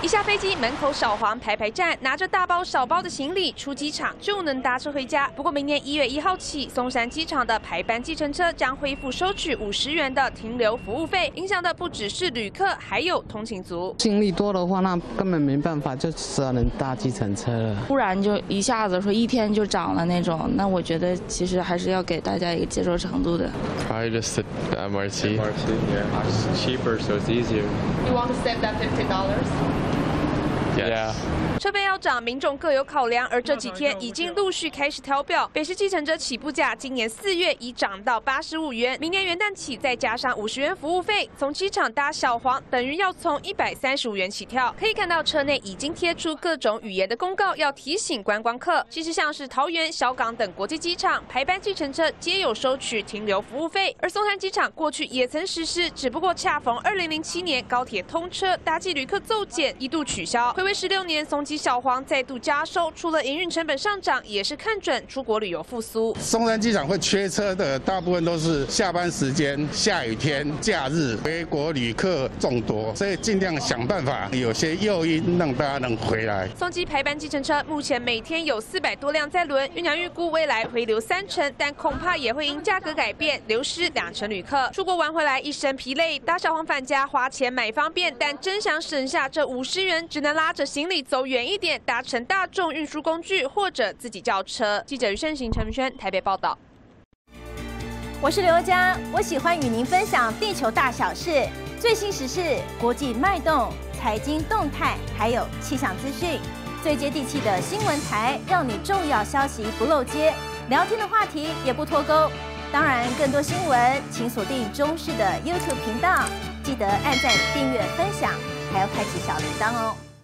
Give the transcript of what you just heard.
一下飞机，门口小黄排站，拿着大包小包的行李出机场就能搭车回家。不过明年1月1号起，松山机场的排班计程车将恢复收取50元的停留服务费，影响的不只是旅客，还有通勤族。 行李多的话，那根本没办法，就只能搭计程车了。 突然就一下子说1天就涨了那种，那我觉得其实还是要给大家一个接受程度的。 Probably just the MRT. MRT, yeah. It's cheaper, so it's easier. You want to save that $50? Yeah. 车费要涨，民众各有考量，而这几天已经陆续开始调表。北市计程车起步价今年4月已涨到85元，明年元旦起再加上50元服务费，从机场搭小黄等于要从135元起跳。可以看到车内已经贴出各种语言的公告，要提醒观光客。其实像是桃园、小港等国际机场排班计程车皆有收取停留服务费，而松山机场过去也曾实施，只不过恰逢2007年高铁通车，搭机旅客骤减，一度取消。回归16年，松基小黄再度加收，除了营运成本上涨，也是看准出国旅游复苏。 松山机场会缺车的，大部分都是下班时间、下雨天、假日，回国旅客众多，所以尽量想办法有些诱因让大家能回来。 松基排班计程车目前每天有400多辆在轮，运量预估未来回流3成，但恐怕也会因价格改变流失2成旅客。出国玩回来一身疲累，搭小黄返家花钱买方便，但真想省下这50元，只能拉着行李走远一点，搭乘大众运输工具或者自己叫车。记者于盛行、陈明轩台北报道。 我是刘佳，我喜欢与您分享地球大小事、最新时事、国际脉动、财经动态，还有气象资讯，最接地气的新闻台，让你重要消息不漏接，聊天的话题也不脱钩。当然，更多新闻请锁定中视的 YouTube 频道，记得按赞、订阅、分享，还要开启小铃铛哦。